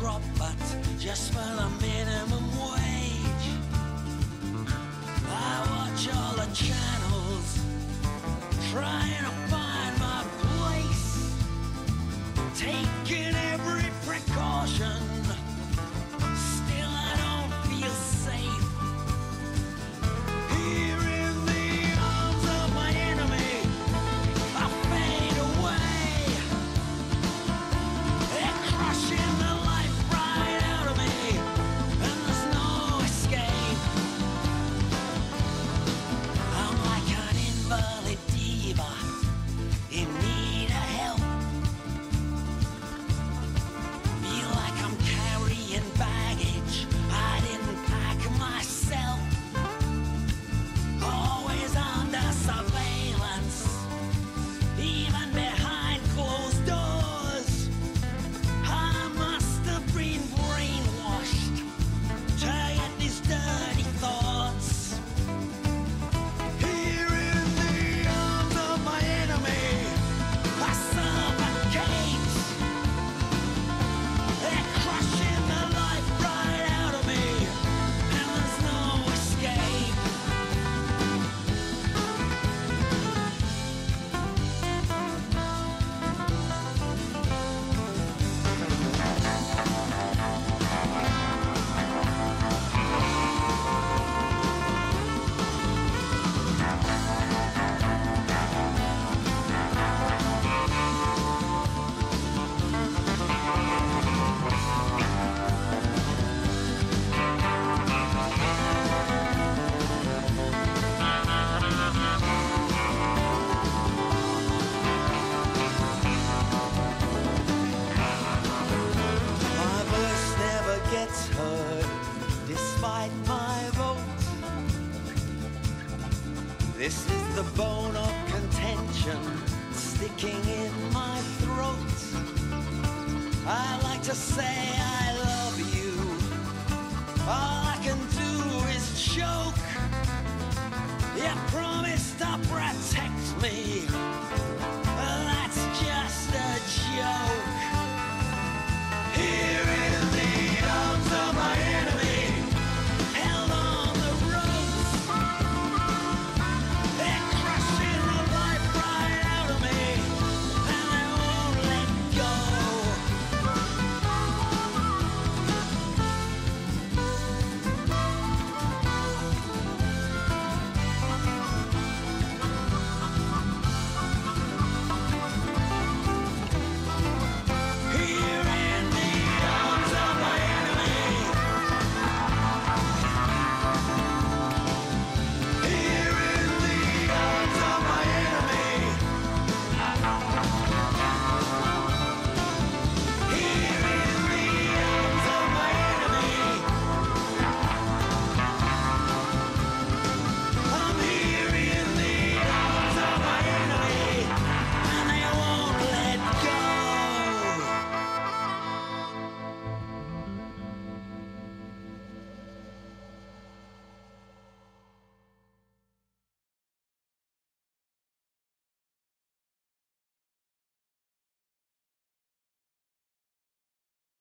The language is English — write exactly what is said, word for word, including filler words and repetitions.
drop, but just for the minimum wage. I watch all the channels, trying to find my place, taking every precaution. Still, I don't feel safe. Here in the arms of my enemy, I fade away. They're crushing the life right out of me, and there's no escape. I'm like an invalid diva in need of help. Feel like I'm carrying baggage I didn't pack myself. Always under surveillance, even behind closed doors. I must have been brainwashed to get these dirty thoughts. Here in the arms of my enemy, I suffocate. They're crushing the life right out of me, and there's no escape. My voice never gets heard, despite my vote. This is the bone of contention sticking in my throat. I like to say I love you. All I can